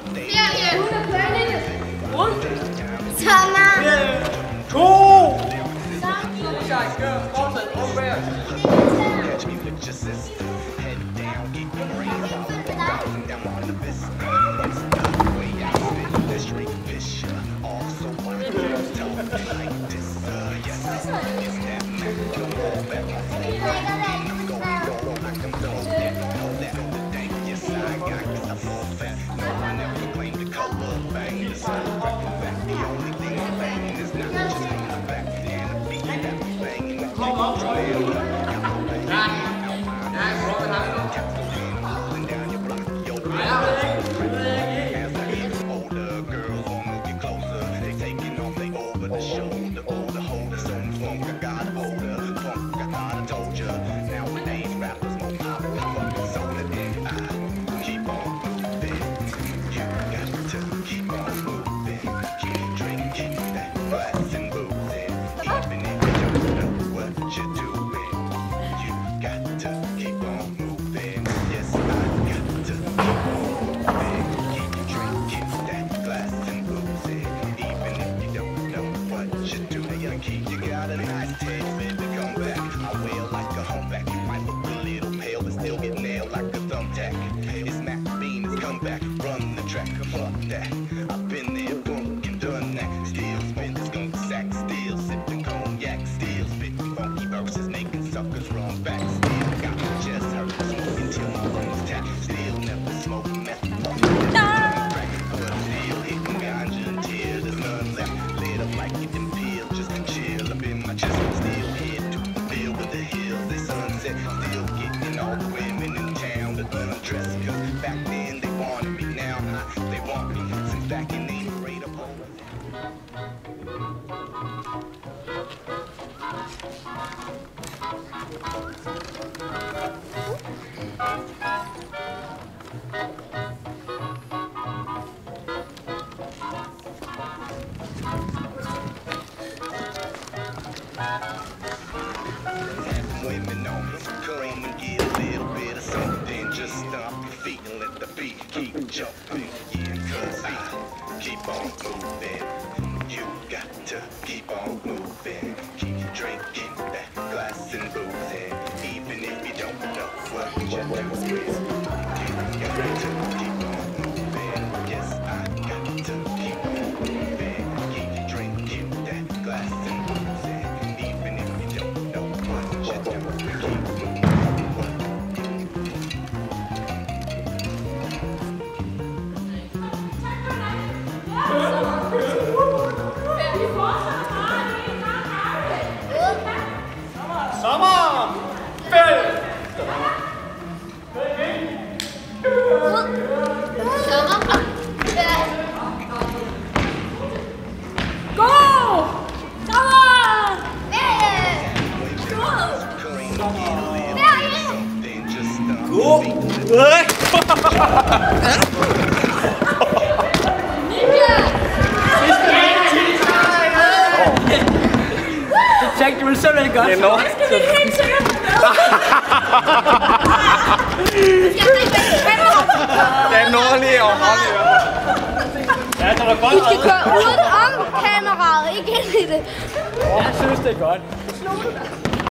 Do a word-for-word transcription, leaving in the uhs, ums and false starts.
Ferie. Uden at køre lidt. Rundt. Sommer. To. Jumping, yeah, cause I keep on moving. You got to keep on moving. Keep drinking that glass and boozing. Even if you don't know what you're doing. You got to keep on moving. Yes, I got to keep on moving. Keep drinking that glass and boozing. Even if you don't know what you're doing. Keep moving. Sommer. Ferie. Sommer. Gå. Sommer. Ferie. Gå. Ferie. Det tænkte du vel simpelthen godt. Det er nok. Skal vi helt sikkert Det er nordlig og nordlig. Ja, det var godt. Vi skal køre uden om kameraet, ikke ind i det. Jeg synes, det er godt.